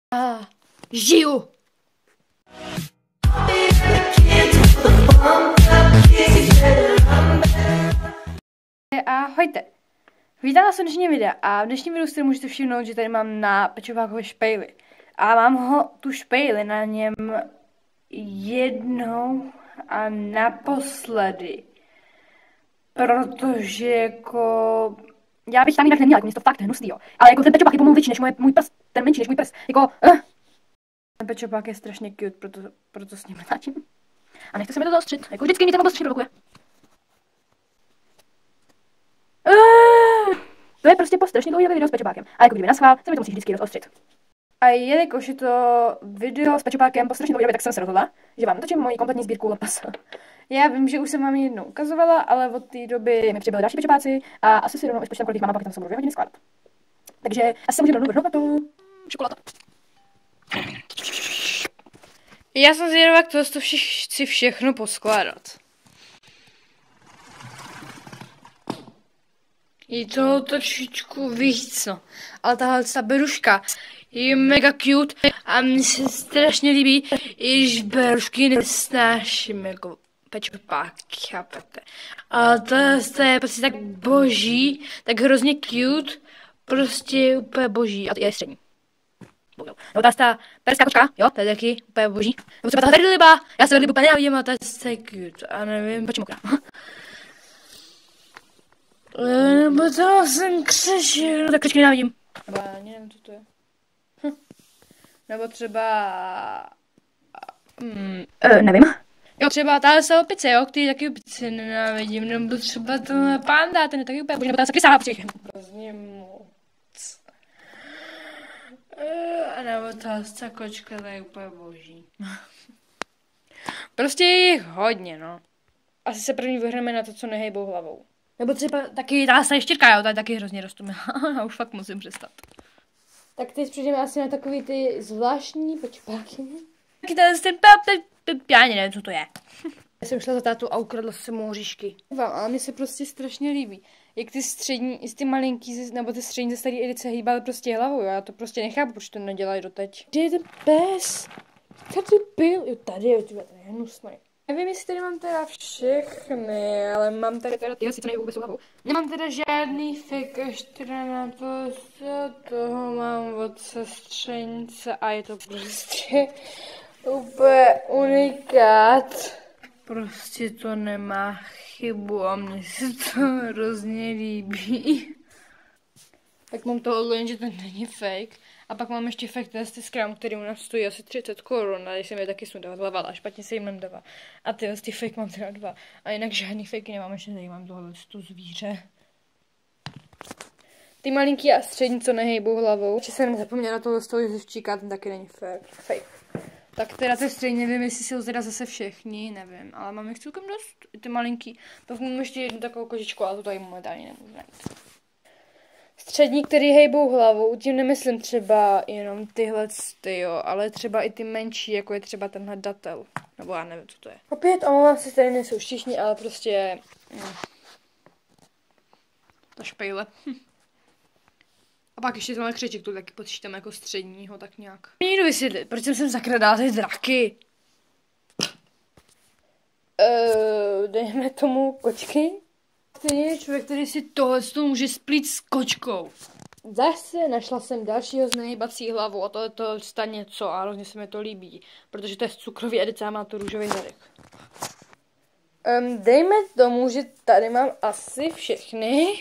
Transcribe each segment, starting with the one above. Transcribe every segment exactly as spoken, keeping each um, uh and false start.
A žiju! Ahojte! Vítám vás u dnešního videa a v dnešním videu si můžete všimnout, že tady mám na pečovákové špejli. A mám ho, tu špejli na něm jednou a naposledy. Protože jako... Já bych tam jinak neměla, jako mě to fakt hnusný, jo. Ale jako ten pečovák je pomalu větší než moje, můj prst, ten menší než můj prst, jako... Uh. Ten pečovák je strašně cute, proto, proto s ním natáčím. A nechce se mi to zaostřit, jako vždycky mě to moc strašně provokuje. Uh. To je prostě po strašně dlouhé video s pečopákem. A jako kdyby naschvál, se mi to musí vždycky rozostřit. A jelikož je to video s pečopákem po strašně dlouhé, tak jsem se rozhodla, že vám natočím moji kompletní sbírku Lopasa. Já vím, že už jsem vám ji jednou ukazovala, ale od té doby mi přibyly další pečopáci a asi si rovnou vypočítám, kolik mám a pak tam se budu dvě hodiny skládat. Takže asi se můžeme rovnou vrhnout na tu čokoládu. Já jsem zvědavá, jak to chci vše, všechno poskládat. Je to trošičku víc, no. Ale tahle ta beruška je mega cute a mně se strašně líbí, i když berušky nesnáším jako pečopák, chápete. Ale to je prostě tak boží, tak hrozně cute, prostě úplně boží. A to je střední. No ta ta perská kočka, jo, to je taky úplně boží. Nebo třeba ta vedliba, já se vedlibu úplně nenávidím, ale to je cute. A nevím, proč mokrá. Nebo to jsem křečil, no tak křečky nenávidím. Nebo já nevím, co to je. Hm. Nebo třeba... Mm, uh, nevím. Jo, třeba tahle se opice, jo, který taky opice nenávidím. Nebo třeba tenhle panda, ten je taky úplně boží. Nebo tahle se krysa, protože hrozně moc. Uh, nebo tahle se kočka, to je úplně boží. Prostě je jich hodně, no. Asi se první vyhrneme na to, co nehejbou hlavou. Nebo třeba taky ta ještěrka, jo, ta je taky hrozně roztomilá. Já už fakt musím přestat. Tak teď přejdeme asi na takový ty zvláštní pečopáky. Taky tady ten já nevím, co to je. Já jsem šla za tátu a ukradla jsem mu oříšky. Ale mi se prostě strašně líbí. Jak ty střední, i ty malinký, nebo ty střední ze staré edice hýbaly prostě hlavou, jo. Já to prostě nechápu, proč to nedělají doteď. Kde je ten pes? Tady byl, jo, tady, jo, to je hnusný. Nevím, jestli tady mám teda všechny, ale mám tady teda tyhle, sice nejde vůbec hlavou. Nemám teda žádný fake, až teda na to, toho mám od sestřenice a je to prostě úplně unikát. Prostě to nemá chybu a mně se to hrozně líbí. Tak mám to odložen, že to není fake. A pak mám ještě fake testy z krámu, který u nás stojí asi třicet korun, a když jsem je taky sundávala, špatně se jim nemdává. A tyhle ty fake mám teda dva. A jinak žádný fake nemám, ještě tady mám tohle to zvíře. Ty malinký a střední, co nehejbou hlavou. Ještě jsem zapomněla na tohle z toho jezevčíka, ten taky není fake. fake. Tak teda ty střední, nevím, jestli jsou teda zase všechny, nevím, ale mám jich celkem dost, ty malinký. Pak mám ještě jednu takovou kožičku, ale to tady momentálně nemůžu najít. Střední, který hejbou hlavou, tím nemyslím třeba jenom tyhle ty, jo, ale třeba i ty menší, jako je třeba tenhle datel. Nebo já nevím, co to je. Opět, omlouvám se, tady nejsou všichni, ale prostě... Hm. Ta špejle. Hm. A pak ještě tenhle křeček, to taky počítám jako středního, tak nějak. Nejdu vysvětlit, proč jsem sem zakradala ty draky. Uh, dejme tomu kočky. Ten je člověk, který si tohle může splít s kočkou. Zase našla jsem dalšího z nehejbací hlavou a to je to stane něco a hrozně se mi to líbí, protože to je z cukrový edice a má to růžový zadek. Um, dejme tomu, že tady mám asi všechny.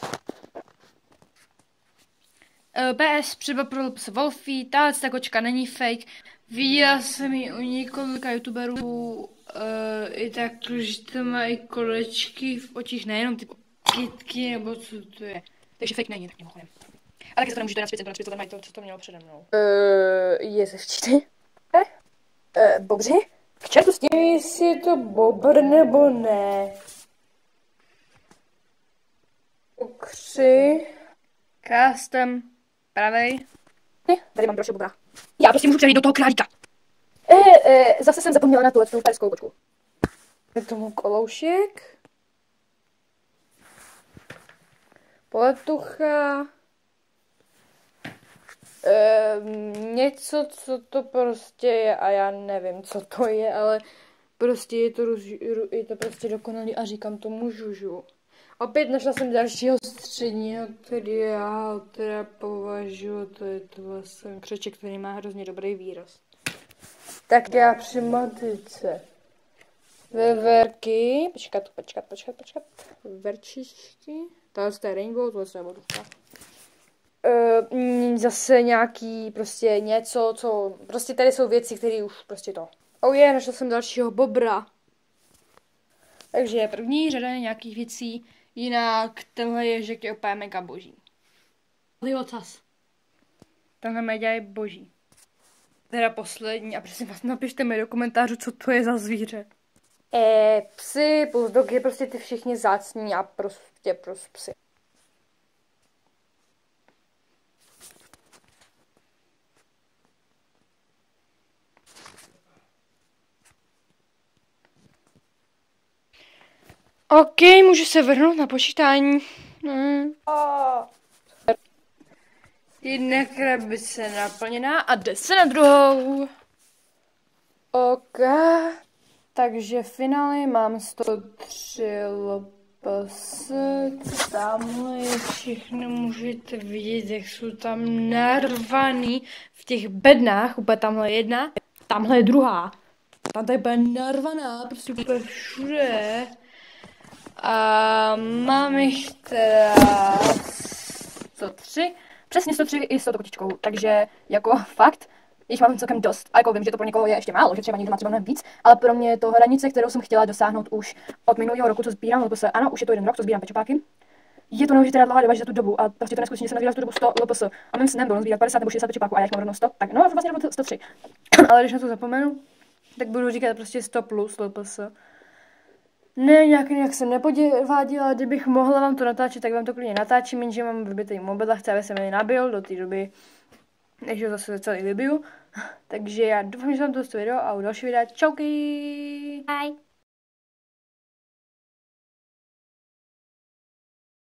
Uh, P S třeba pro Wolfie, tahle ta kočka není fake. Viděla jsem ji u několika youtuberů. Uh, i tak, že to má i kolečky v očích, nejenom ty kytky, nebo co to je. Takže fake není, tak mimochodem. Ale taky se to nemůžete naspět, naspět, to mají to, co to mělo přede mnou. Uh, jezevčíky? Eh? Uh, bobři? K čertu s tím, jestli je to bobr nebo ne. Ukři. Custom. Pravej. Ne, tady mám další bobra. Já prostě můžu přejít do toho králíka. Eh, eh, zase jsem zapomněla na tuhle tu perskou kočku. Je tomu koloušek. Poletucha. Eh, něco, co to prostě je a já nevím, co to je, ale prostě je to, je to prostě dokonalý a říkám tomu žužu. Opět našla jsem dalšího středního, který já teda považuji, to je to vlastně křeček, který má hrozně dobrý výraz. Tak já při matice. Veverky, počkat, počkat, počkat, počkat, verčičky, tohle je rainbow, tohle je vodovka. Uh, zase nějaký prostě něco, co, prostě tady jsou věci, které už prostě to. Oh je, našel jsem dalšího bobra. Takže první řada nějakých věcí, jinak tenhle ježek je úplně mega boží. Liocas. Tenhle média je boží. Teda poslední a prosím vás, napište mi do komentářů, co to je za zvíře. Eh, psy, bulldog je prostě ty všichni zácní a prostě prostě psy. OK, můžu se vrhnout na počítání. Hmm. Oh. Jedna krabice naplněná a jde se na druhou. OK. Takže v finále mám sto tři lps. Tamhle je všechno, můžete vidět, jak jsou tam narvaný v těch bednách. Úplně tamhle jedna, tamhle je druhá. Tam je úplně narvaná, prostě úplně všude. A mám jich teda sto tři, přesně sto tři i s tou kotičkou, takže jako fakt, jich mám celkem dost. A jako vím, že to pro někoho je ještě málo, že třeba někdo má třeba mnohem víc, ale pro mě je to hranice, kterou jsem chtěla dosáhnout už od minulého roku, co sbírám L P S. Ano, už je to jeden rok, co sbírám pečopáky. Je to neuvěřitelná dlouhá doba, že za tu dobu a prostě to neskutečně jsem nabírala tu dobu sto L P S. A mým snem bylo sbírat padesát nebo šedesát pečopáků a já jich mám rovnou sto, tak no, vlastně nebo sto tři. Ale když na to zapomenu, tak budu říkat prostě sto plus L P S. Ne, nějak, nějak jsem nepodváděla, kdybych mohla vám to natáčet, tak vám to klidně natáčím, jenže mám vybitý mobil a chci, aby se mi nabil do té doby, než ho zase celý vybiju. Takže já doufám, že vám to video a u dalšího videa čauky! Bye!